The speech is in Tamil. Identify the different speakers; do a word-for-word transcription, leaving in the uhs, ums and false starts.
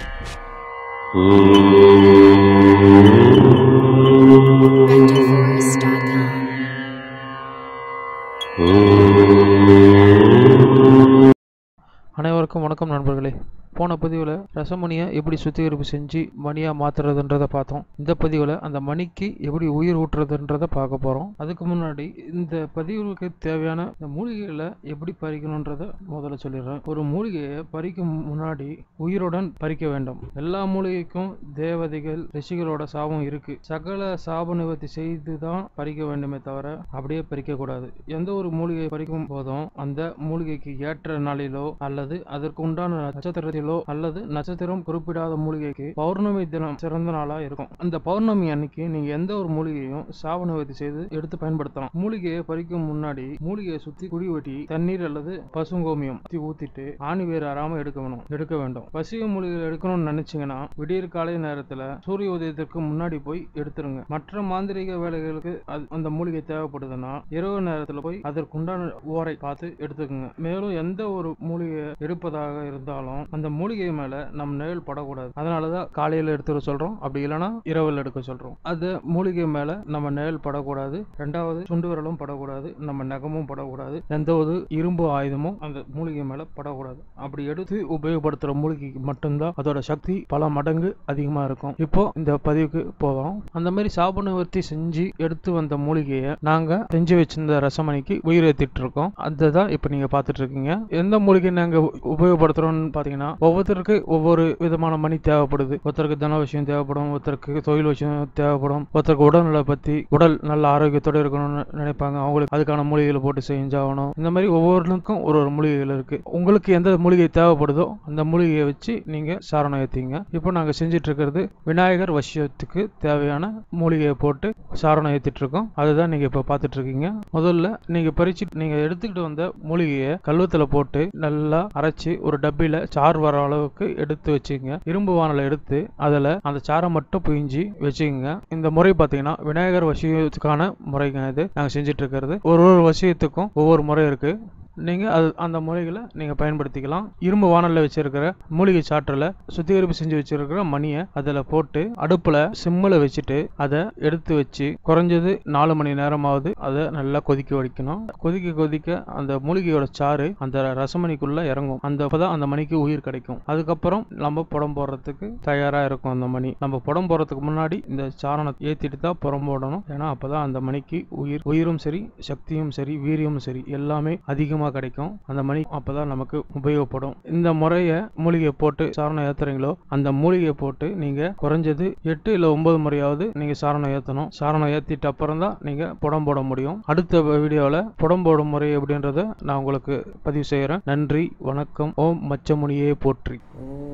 Speaker 1: அனைவருக்கும் வணக்கம் நண்பர்களே. போன பதிவில் ரசமணியை எப்படி சுத்திகரிப்பு செஞ்சு மணியாக மாற்றுறதுன்றதை பார்த்தோம். இந்த பதிவில் அந்த மணிக்கு எப்படி உயிர் ஊட்டுறதுன்றதை பார்க்க போகிறோம். அதுக்கு முன்னாடி இந்த பதிவுக்கு தேவையான இந்த மூலிகைகளை எப்படி பறிக்கணுன்றதை முதல்ல சொல்லிடுறேன். ஒரு மூலிகையை பறிக்கும் முன்னாடி உயிருடன் பறிக்க வேண்டும். எல்லா மூலிகைக்கும் தேவதைகள் ரிஷிகளோட சாபம் இருக்கு. சகல சாப நிவர்த்தி செய்து தான் பறிக்க வேண்டுமே தவிர அப்படியே பறிக்கக்கூடாது. எந்த ஒரு மூலிகையை பறிக்கும் போதும் அந்த மூலிகைக்கு ஏற்ற நாளிலோ அல்லது அதற்கு உண்டான நட்சத்திரத்தில் அல்லது நட்சத்திரம் குறிப்பிடாத மூலிகைக்கு பௌர்ணமி தினம் சிறந்த நாளா இருக்கும். அந்த பௌர்ணமி அன்னைக்கு நீங்க எந்த ஒரு மூலிகையும் சாப நிவர்த்தி செய்து எடுத்து பயன்படுத்தலாம். மூலிகையை பறிக்கும் முன்னாடி மூலிகையை சுத்தி குடி வெட்டி தண்ணீர் அல்லது பசுங்கோமியம் ஊத்திட்டு ஆணி வேறு அறாம எடுக்க வேணும் எடுக்க வேண்டும். பசிய மூலிகை எடுக்கணும்னு நினைச்சீங்கன்னா விடியற் காலை நேரத்துல சூரிய உதயத்திற்கு முன்னாடி போய் எடுத்துருங்க. மற்ற மாந்திரிக வேலைகளுக்கு அந்த மூலிகை தேவைப்படுதுன்னா இரவு நேரத்துல போய் அதற்குண்டான ஓரை பார்த்து எடுத்துக்கோங்க. மேலும் எந்த ஒரு மூலிகை எடுப்பதாக இருந்தாலும் அந்த மூலிகை மேல நம்ம நிழல் படக்கூடாது. அதனாலதான் காலையில எடுத்துட சொல்றோம். அப்படி இல்லைன்னா இரவில் எடுக்க சொல்றோம். அது மூலிகை மேல நம்ம நிழல் படக்கூடாது. ரெண்டாவது சுண்டு விரலும் படக்கூடாது. நம்ம நகமும் படக்கூடாது. எந்த ஒரு இரும்பு ஆயுதமும் அந்த மூலிகை மேல படக்கூடாது. அப்படி எடுத்து உபயோகப்படுத்துற மூலிகைக்கு மட்டும்தான் அதோட சக்தி பல மடங்கு அதிகமா இருக்கும். இப்போ இந்த பதிவுக்கு போவோம். அந்த மாதிரி சாப நிவர்த்தி செஞ்சு எடுத்து வந்த மூலிகையை நாங்க செஞ்சு வச்சிருந்த ரசமணிக்கு உயிரேத்திட்டு இருக்கோம். அதுதான் இப்ப நீங்க பாத்துட்டு இருக்கீங்க. எந்த மூலிகை நாங்க உபயோகப்படுத்துறோம்னு பாத்தீங்கன்னா ஒவ்வொருத்தருக்கு ஒவ்வொரு விதமான மணி தேவைப்படுது. ஒருத்தருக்கு தன விஷயம் தேவைப்படும், ஒருத்தருக்கு தொழில் விஷயம் தேவைப்படும், ஒருத்தருக்கு உடல்நல பத்தி உடல் நல்ல ஆரோக்கியத்தோட இருக்கணும்னு நினைப்பாங்க. அவங்களுக்கு அதுக்கான மூலிகைகளை போட்டு செஞ்சாகணும். இந்த மாதிரி ஒவ்வொருக்கும் ஒரு ஒரு மூலிகைகள் இருக்கு. உங்களுக்கு எந்த மூலிகை தேவைப்படுதோ அந்த மூலிகையை வச்சு நீங்க சாரணம் ஏத்திங்க. இப்போ நாங்க செஞ்சிட்டு இருக்கிறது விநாயகர் வசியத்துக்கு தேவையான மூலிகையை போட்டு சாரணம் ஏத்திட்டு இருக்கோம். அதுதான் நீங்க இப்ப பாத்துட்டு இருக்கீங்க. முதல்ல நீங்க பறிச்சு நீங்க எடுத்துக்கிட்டு வந்த மூலிகையை கல்வத்துல போட்டு நல்லா அரைச்சு ஒரு டப்பில சார் வர அளவுக்கு எடுத்து வச்சுங்க. இரும்பு வானல எடுத்து அதுல அந்த சாரை மட்டும் புழிஞ்சி வச்சுக்கோங்க. இந்த முறை பாத்தீங்கன்னா விநாயகர் வசியத்துக்கான முறைங்க. இது நாங்க செஞ்சுட்டு இருக்கிறது. ஒரு ஒரு வசியத்துக்கும் ஒவ்வொரு முறை இருக்கு. நீங்க அது அந்த முறைகளை நீங்க பயன்படுத்திக்கலாம். இரும்பு வானல்ல வச்சிருக்கிற மூலிகை சாற்றுல சுத்திகரிப்பு செஞ்சு வச்சிருக்கிற மணியை அதுல போட்டு அடுப்புல சிம்மில் வச்சுட்டு அதை எடுத்து வச்சு குறைஞ்சது நாலு மணி நேரமாவது அதை நல்லா கொதிக்க வைக்கணும். கொதிக்க கொதிக்க அந்த மூலிகையோட சாறு அந்த ரசமணிக்குள்ள இறங்கும். அந்த அப்பதான் அந்த மணிக்கு உயிர் கிடைக்கும். அதுக்கப்புறம் நம்ம புடம் போடுறதுக்கு தயாரா இருக்கும். அந்த மணி நம்ம புடம் போடுறதுக்கு முன்னாடி இந்த சாரணத்தை ஏத்திட்டு தான் புறம் போடணும். ஏன்னா அப்பதான் அந்த மணிக்கு உயிர் உயிரும் சரி சக்தியும் சரி வீரியமும் சரி எல்லாமே அதிகமாக கிடைக்கும். அந்த மணி அப்பதான் நமக்கு உபயோகப்படும். இந்த முறையை மூலிகை போட்டு சாரணம் ஏத்துறீங்களோ அந்த மூலிகையை போட்டு நீங்க குறைஞ்சது எட்டு இல்ல ஒன்பது முறையாவது நீங்க சாரணம் ஏத்தணும். சாரணம் ஏத்திட்டு அப்புறம் தான் நீங்க புடம் போட முடியும். அடுத்த வீடியோல புடம் போடும் முறை எப்படின்றத நான் உங்களுக்கு பதிவு செய்யறேன். நன்றி, வணக்கம். ஓம் மச்சமுனியே போற்றி.